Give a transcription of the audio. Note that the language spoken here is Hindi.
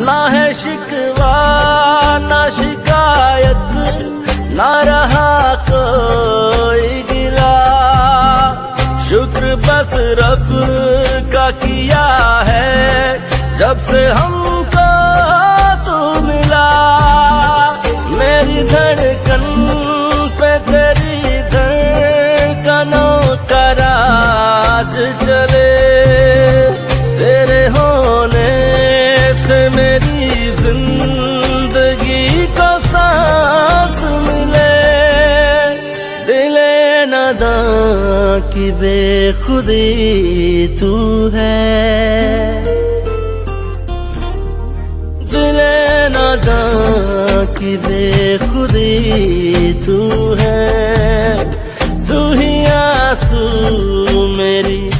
ना है शिकवा ना शिकायत, ना रहा कोई गिला। शुक्र बस रब का किया है जब से हमको तू मिला। मेरी धड़कन पे तेरी धड़कनों का राज चले। तेरे होने से मेरी जिंदगी को सांस मिले। दिले नादां की बेखुदी तू है, दिले नादां की बेखुदी तू है। तू ही आंसू मेरी